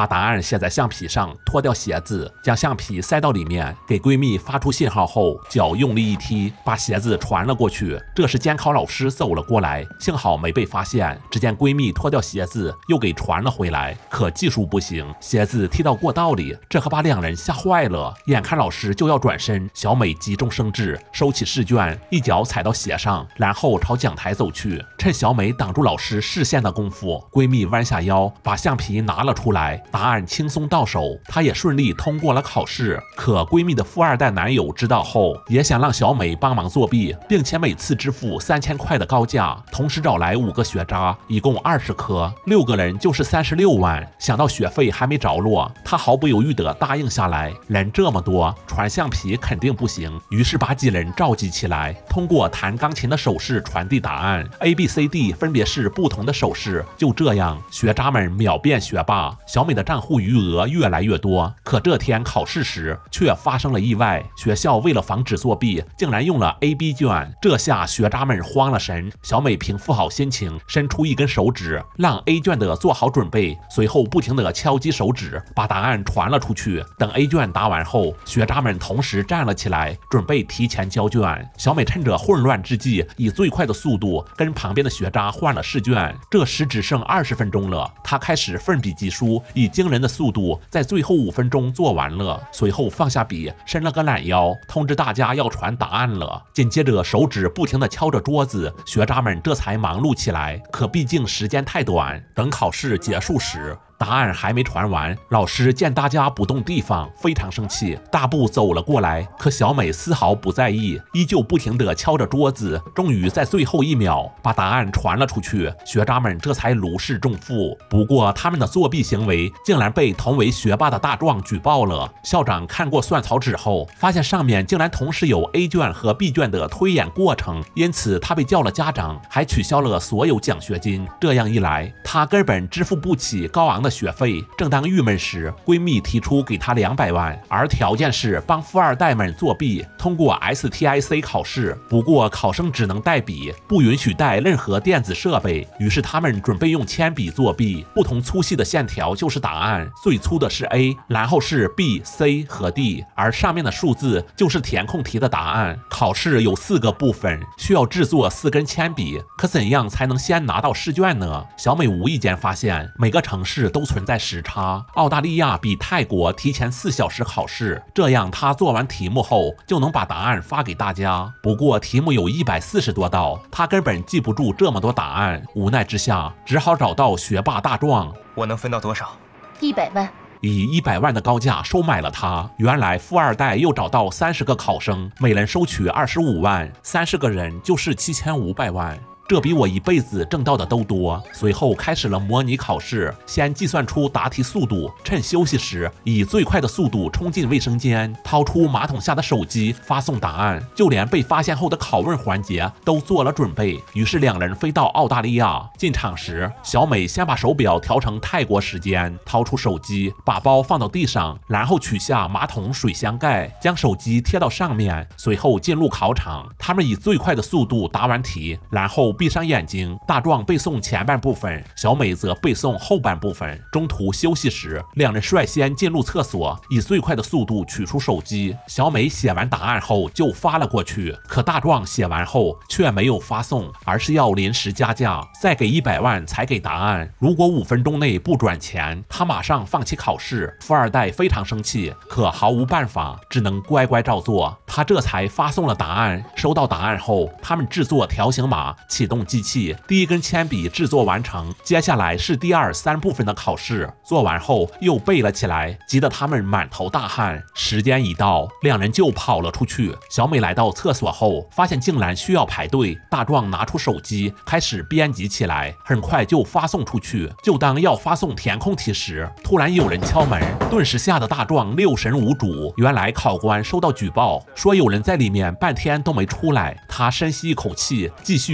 把答案写在橡皮上，脱掉鞋子，将橡皮塞到里面，给闺蜜发出信号后，脚用力一踢，把鞋子传了过去。这时监考老师走了过来，幸好没被发现。只见闺蜜脱掉鞋子，又给传了回来，可技术不行，鞋子踢到过道里，这可把两人吓坏了。眼看老师就要转身，小美急中生智，收起试卷，一脚踩到鞋上，然后朝讲台走去。趁小美挡住老师视线的功夫，闺蜜弯下腰，把橡皮拿了出来，答案轻松到手，她也顺利通过了考试。可闺蜜的富二代男友知道后，也想让小美帮忙作弊，并且每次支付3000块的高价，同时找来5个学渣，一共20科，6个人就是36万。想到学费还没着落，她毫不犹豫地答应下来。人这么多，传橡皮肯定不行，于是把几人召集起来，通过弹钢琴的手势传递答案。ABCD 分别是不同的手势。就这样，学渣们秒变学霸，小美的账户余额越来越多。可这天考试时却发生了意外，学校为了防止作弊，竟然用了 AB 卷。这下学渣们慌了神。小美平复好心情，伸出一根手指，让 A 卷的做好准备，随后不停地敲击手指，把答案传了出去。等 A 卷答完后，学渣们同时站了起来，准备提前交卷。小美趁着混乱之际，以最快的速度跟旁边的学渣换了试卷。这时只剩20分钟了，她开始奋笔疾书，以惊人的速度在最后5分钟做完了。随后放下笔，伸了个懒腰，通知大家要传答案了。紧接着手指不停地敲着桌子，学渣们这才忙碌起来。可毕竟时间太短，等考试结束时，答案还没传完，老师见大家不动地方，非常生气，大步走了过来。可小美丝毫不在意，依旧不停地敲着桌子，终于在最后1秒把答案传了出去。学渣们这才如释重负。不过他们的作弊行为竟然被同为学霸的大壮举报了。校长看过算草纸后，发现上面竟然同时有 A 卷和 B 卷的推演过程，因此他被叫了家长，还取消了所有奖学金。这样一来，他根本支付不起高昂的学费。正当郁闷时，闺蜜提出给她200万，而条件是帮富二代们作弊，通过 STIC 考试。不过考生只能带笔，不允许带任何电子设备。于是他们准备用铅笔作弊，不同粗细的线条就是答案，最粗的是 A， 然后是 B、C 和 D， 而上面的数字就是填空题的答案。考试有4个部分，需要制作4根铅笔。可怎样才能先拿到试卷呢？小美无意间发现每个城市都存在时差，澳大利亚比泰国提前4小时考试，这样她做完题目后就能把答案发给大家。不过题目有140多道，她根本记不住这么多答案，无奈之下只好找到学霸大壮。 我能分到多少 ？100万。 以100万的高价收买了他。原来富二代又找到30个考生，每人收取25万，30个人就是7500万。这比我一辈子挣到的都多。随后开始了模拟考试，先计算出答题速度，趁休息时以最快的速度冲进卫生间，掏出马桶下的手机发送答案，就连被发现后的拷问环节都做了准备。于是两人飞到澳大利亚。进场时，小美先把手表调成泰国时间，掏出手机，把包放到地上，然后取下马桶水箱盖，将手机贴到上面，随后进入考场。他们以最快的速度答完题，然后闭上眼睛，大壮背诵前半部分，小美则背诵后半部分。中途休息时，两人率先进入厕所，以最快的速度取出手机。小美写完答案后就发了过去，可大壮写完后却没有发送，而是要临时加价，再给100万才给答案。如果5分钟内不转钱，他马上放弃考试。富二代非常生气，可毫无办法，只能乖乖照做。他这才发送了答案。收到答案后，他们制作条形码，启动机器，第1根铅笔制作完成。接下来是第2、3部分的考试，做完后又背了起来，急得他们满头大汗。时间一到，两人就跑了出去。小美来到厕所后，发现竟然需要排队。大壮拿出手机开始编辑起来，很快就发送出去。就当要发送填空题时，突然有人敲门，顿时吓得大壮六神无主。原来考官收到举报，说有人在里面半天都没出来。他深吸一口气，继续编写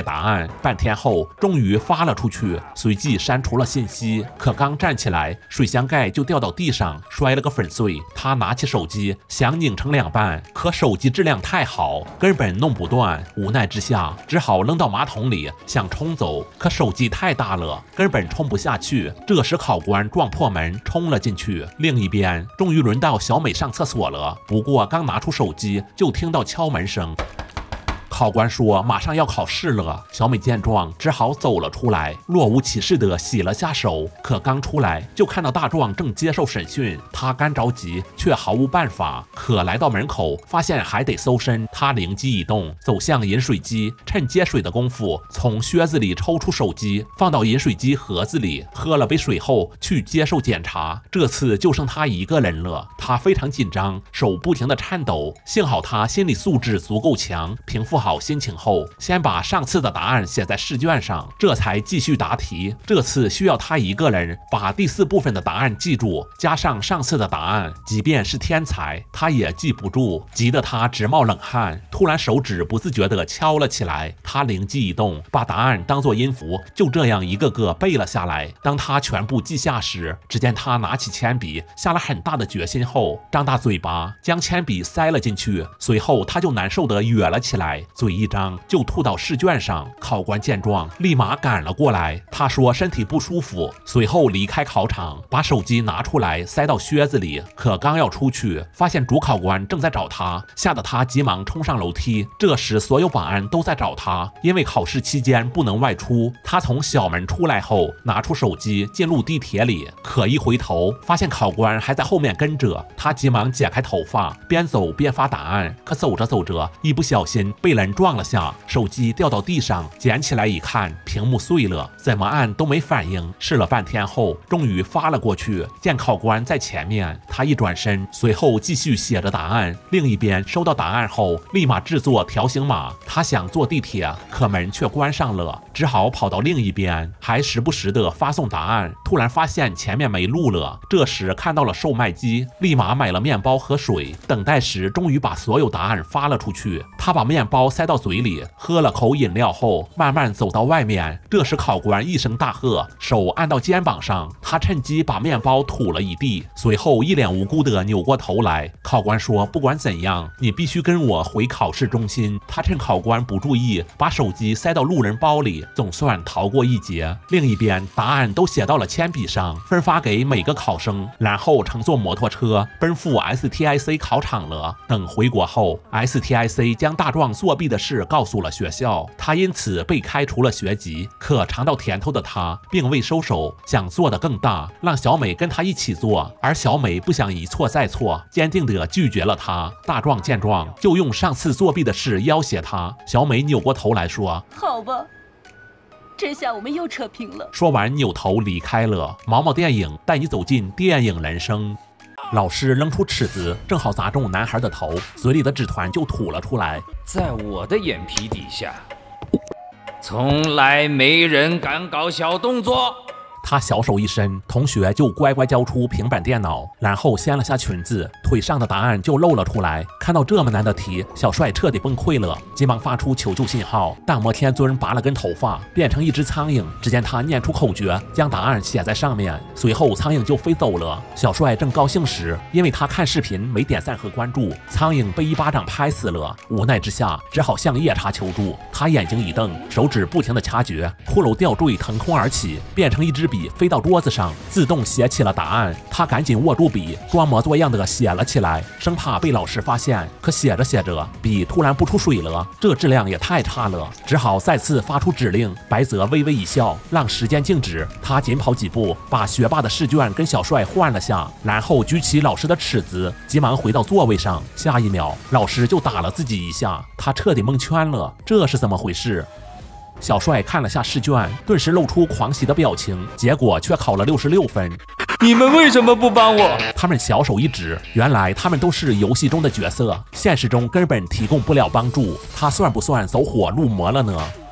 答案，半天后终于发了出去，随即删除了信息。可刚站起来，水箱盖就掉到地上，摔了个粉碎。他拿起手机想拧成2半，可手机质量太好，根本弄不断。无奈之下，只好扔到马桶里，想冲走，可手机太大了，根本冲不下去。这时考官撞破门冲了进去。另一边，终于轮到小美上厕所了，不过刚拿出手机，就听到敲门声。考官说马上要考试了，小美见状只好走了出来，若无其事地洗了下手。可刚出来就看到大壮正接受审讯，他干着急却毫无办法。可来到门口发现还得搜身，他灵机一动，走向饮水机，趁接水的功夫从靴子里抽出手机，放到饮水机盒子里，喝了杯水后去接受检查。这次就剩他一个人了，他非常紧张，手不停地颤抖。幸好他心理素质足够强，平复好心情后，先把上次的答案写在试卷上，这才继续答题。这次需要他一个人把第4部分的答案记住，加上上次的答案，即便是天才他也记不住，急得他直冒冷汗。突然手指不自觉地敲了起来，他灵机一动，把答案当作音符，就这样一个个背了下来。当他全部记下时，只见他拿起铅笔，下了很大的决心后，张大嘴巴将铅笔塞了进去，随后他就难受地哕了起来，嘴一张就吐到试卷上。考官见状立马赶了过来，他说身体不舒服，随后离开考场，把手机拿出来塞到靴子里。可刚要出去，发现主考官正在找他，吓得他急忙冲上楼梯。这时所有保安都在找他，因为考试期间不能外出。他从小门出来后，拿出手机进入地铁里，可一回头发现考官还在后面跟着，他急忙解开头发，边走边发答案。可走着走着，一不小心被人撞了下，手机掉到地上，捡起来一看，屏幕碎了，怎么按都没反应。试了半天后，终于发了过去。见考官在前面，他一转身，随后继续写着答案。另一边收到答案后，立马制作条形码。他想坐地铁，可门却关上了，只好跑到另一边，还时不时的发送答案。突然发现前面没路了，这时看到了售卖机，立马买了面包和水。等待时，终于把所有答案发了出去。他把面包塞到嘴里，喝了口饮料后，慢慢走到外面。这时考官一声大喝，手按到肩膀上，他趁机把面包吐了一地，随后一脸无辜地扭过头来。考官说不管怎样，你必须跟我回考试中心。他趁考官不注意，把手机塞到路人包里，总算逃过一劫。另一边答案都写到了铅笔上，分发给每个考生，然后乘坐摩托车奔赴 STIC 考场了。等回国后， STIC 将大壮作弊的事告诉了学校，他因此被开除了学籍。可尝到甜头的他并未收手，想做得更大，让小美跟他一起做。而小美不想一错再错，坚定地拒绝了他。大壮见状就用上次作弊的事要挟他。小美扭过头来说好吧，这下我们又扯平了。 说完扭头离开了。毛毛电影带你走进电影人生。老师扔出尺子，正好砸中男孩的头，嘴里的纸团就吐了出来。 在我的眼皮底下，从来没人敢搞小动作。 他小手一伸，同学就乖乖交出平板电脑，然后掀了下裙子，腿上的答案就露了出来。看到这么难的题，小帅彻底崩溃了，急忙发出求救信号。大摩天尊拔了根头发，变成一只苍蝇，只见他念出口诀，将答案写在上面，随后苍蝇就飞走了。小帅正高兴时，因为他看视频没点赞和关注，苍蝇被一巴掌拍死了。无奈之下，只好向夜叉求助。他眼睛一瞪，手指不停地掐诀，骷髅吊坠腾空而起，变成一支笔飞到桌子上，自动写起了答案。他赶紧握住笔，装模作样的写了起来，生怕被老师发现。可写着写着，笔突然不出水了，这质量也太差了，只好再次发出指令。白泽微微一笑，让时间静止。他紧跑几步，把学霸的试卷跟小帅换了下，然后举起老师的尺子，急忙回到座位上。下一秒，老师就打了自己一下，他彻底蒙圈了，这是怎么回事？小帅看了下试卷，顿时露出狂喜的表情，结果却考了66分。 你们为什么不帮我？ 他们小手一指，原来他们都是游戏中的角色，现实中根本提供不了帮助。他算不算走火入魔了呢？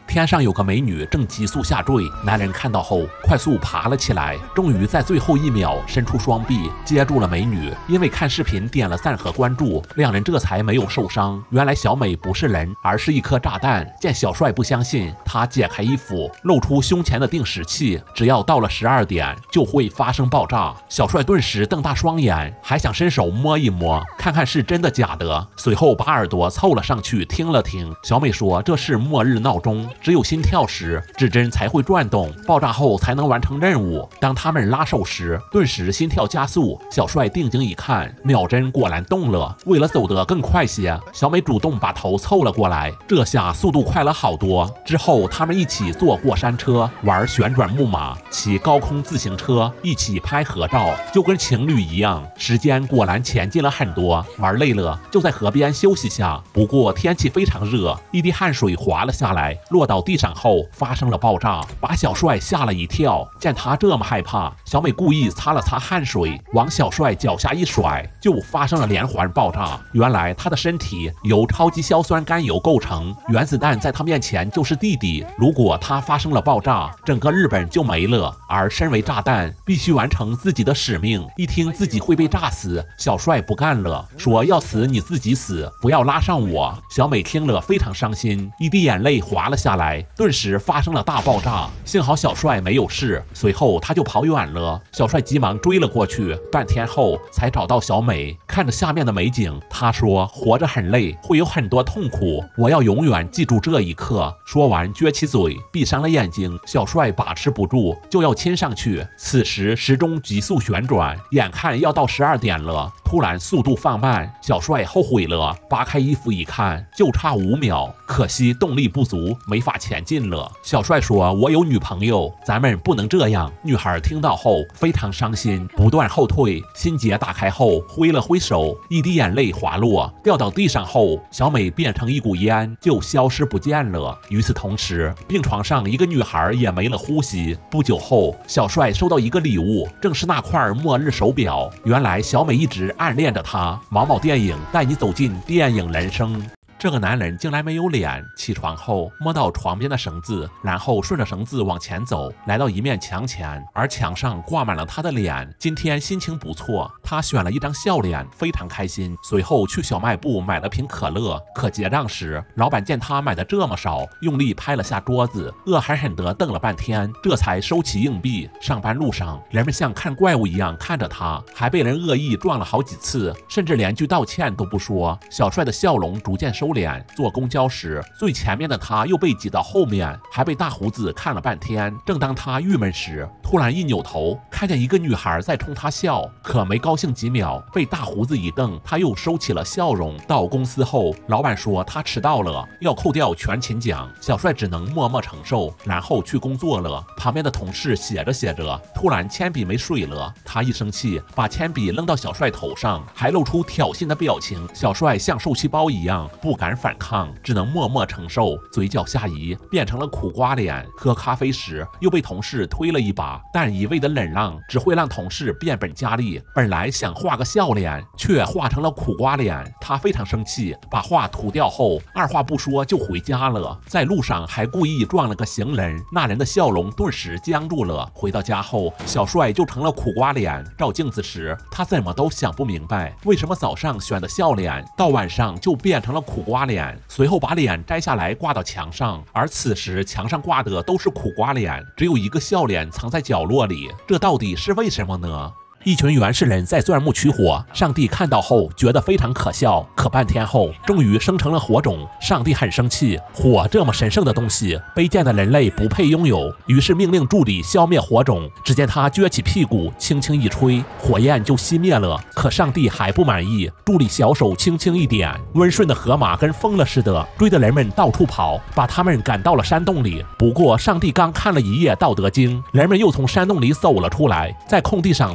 天上有个美女正急速下坠，男人看到后快速爬了起来，终于在最后一秒伸出双臂接住了美女。因为看视频点了赞和关注，两人这才没有受伤。原来小美不是人，而是一颗炸弹。见小帅不相信，他解开衣服，露出胸前的定时器，只要到了12点就会发生爆炸。小帅顿时瞪大双眼，还想伸手摸一摸，看看是真的假的。随后把耳朵凑了上去听了听，小美说这是末日闹钟，只有心跳时指针才会转动，爆炸后才能完成任务。当他们拉手时，顿时心跳加速。小帅定睛一看，秒针果然动了。为了走得更快些，小美主动把头凑了过来，这下速度快了好多。之后他们一起坐过山车，玩旋转木马，骑高空自行车，一起拍合照，就跟情侣一样。时间果然前进了很多，玩累了就在河边休息下。不过天气非常热，一滴汗水滑了下来，落到地上后发生了爆炸，把小帅吓了一跳。见他这么害怕，小美故意擦了擦汗水，往小帅脚下一甩，就发生了连环爆炸。原来他的身体由超级硝酸甘油构成，原子弹在他面前就是弟弟，如果他发生了爆炸，整个日本就没了。而身为炸弹，必须完成自己的使命。一听自己会被炸死，小帅不干了，说要死你自己死，不要拉上我。小美听了非常伤心，一滴眼泪滑了下来，顿时发生了大爆炸。幸好小帅没有事，随后他就跑远了。小帅急忙追了过去，半天后才找到小美。看着下面的美景，他说活着很累，会有很多痛苦，我要永远记住这一刻。说完撅起嘴，闭上了眼睛。小帅把持不住，就要亲上去。此时时钟急速旋转，眼看要到12点了，突然速度放慢，小帅后悔了，扒开衣服一看，就差5秒，可惜动力不足，没法前进了。小帅说我有女朋友，咱们不能这样。女孩听到后非常伤心，不断后退，心结打开后挥了挥手，一滴眼泪滑落，掉到地上后，小美变成一股烟就消失不见了。与此同时，病床上一个女孩也没了呼吸。不久后，小帅收到一个礼物，正是那块末日手表。原来小美一直暗恋着他。毛毛电影带你走进电影人生。这个男人竟然没有脸。起床后摸到床边的绳子，然后顺着绳子往前走，来到一面墙前，而墙上挂满了他的脸。今天心情不错，他选了一张笑脸，非常开心。随后去小卖部买了瓶可乐，可结账时，老板见他买的这么少，用力拍了下桌子，恶狠狠地瞪了半天，这才收起硬币。上班路上，人们像看怪物一样看着他，还被人恶意撞了好几次，甚至连句道歉都不说。小帅的笑容逐渐收敛。坐公交时，最前面的他又被挤到后面，还被大胡子看了半天。正当他郁闷时，突然一扭头，看见一个女孩在冲他笑，可没高兴几秒，被大胡子一瞪，他又收起了笑容。到公司后，老板说他迟到了，要扣掉全勤奖。小帅只能默默承受，然后去工作了。旁边的同事写着写着，突然铅笔没水了，他一生气，把铅笔扔到小帅头上，还露出挑衅的表情。小帅像受气包一样，不敢反抗，只能默默承受，嘴角下移，变成了苦瓜脸。喝咖啡时又被同事推了一把，但一味的忍让只会让同事变本加厉。本来想画个笑脸，却画成了苦瓜脸。他非常生气，把画涂掉后，二话不说就回家了。在路上还故意撞了个行人，那人的笑容顿时僵住了。回到家后，小帅就成了苦瓜脸。照镜子时，他怎么都想不明白，为什么早上选的笑脸，到晚上就变成了苦瓜脸。随后把脸摘下来挂到墙上，而此时墙上挂的都是苦瓜脸，只有一个笑脸藏在角落里，这到底是为什么呢？一群原始人在钻木取火，上帝看到后觉得非常可笑，可半天后终于生成了火种。上帝很生气，火这么神圣的东西，卑贱的人类不配拥有，于是命令助理消灭火种。只见他撅起屁股，轻轻一吹，火焰就熄灭了。可上帝还不满意，助理小手轻轻一点，温顺的河马跟疯了似的，追着人们到处跑，把他们赶到了山洞里。不过上帝刚看了一夜《道德经》，人们又从山洞里走了出来，在空地上跳起了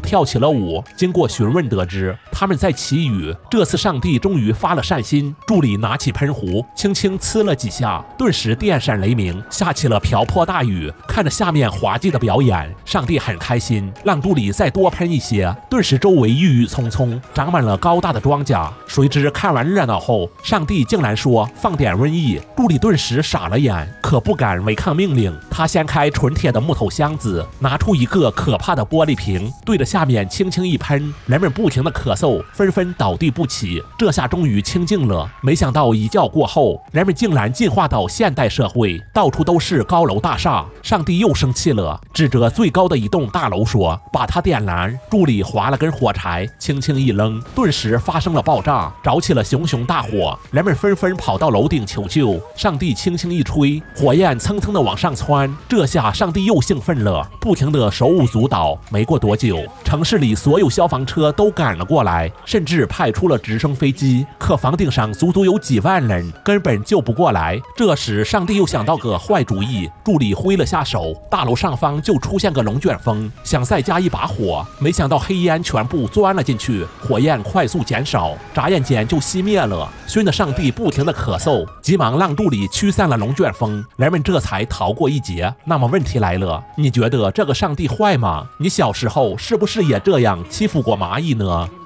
了5。经过询问得知，他们在祈雨。这次上帝终于发了善心，助理拿起喷壶，轻轻呲了几下，顿时电闪雷鸣，下起了瓢泼大雨。看着下面滑稽的表演，上帝很开心，让助理再多喷一些。顿时周围郁郁葱葱，长满了高大的庄稼。谁知看完热闹后，上帝竟然说放点瘟疫。助理顿时傻了眼，可不敢违抗命令。他掀开纯铁的木头箱子，拿出一个可怕的玻璃瓶，对着下面轻轻一喷，人们不停的咳嗽，纷纷倒地不起。这下终于清静了。没想到一觉过后，人们竟然进化到现代社会，到处都是高楼大厦。上帝又生气了，指着最高的一栋大楼说：“把它点燃。”助理划了根火柴，轻轻一扔，顿时发生了爆炸，着起了熊熊大火。人们纷纷跑到楼顶求救。上帝轻轻一吹，火焰蹭蹭的往上窜。这下上帝又兴奋了，不停的手舞足蹈。没过多久，城市里所有消防车都赶了过来，甚至派出了直升飞机，可房顶上足足有几万人，根本救不过来。这时上帝又想到个坏主意，助理挥了下手，大楼上方就出现个龙卷风，想再加一把火，没想到黑烟全部钻了进去，火焰快速减少，眨眼间就熄灭了。熏得上帝不停的咳嗽，急忙让助理驱散了龙卷风，人们这才逃过一劫。那么问题来了，你觉得这个上帝坏吗？你小时候是不是也这样欺负过蚂蚁呢？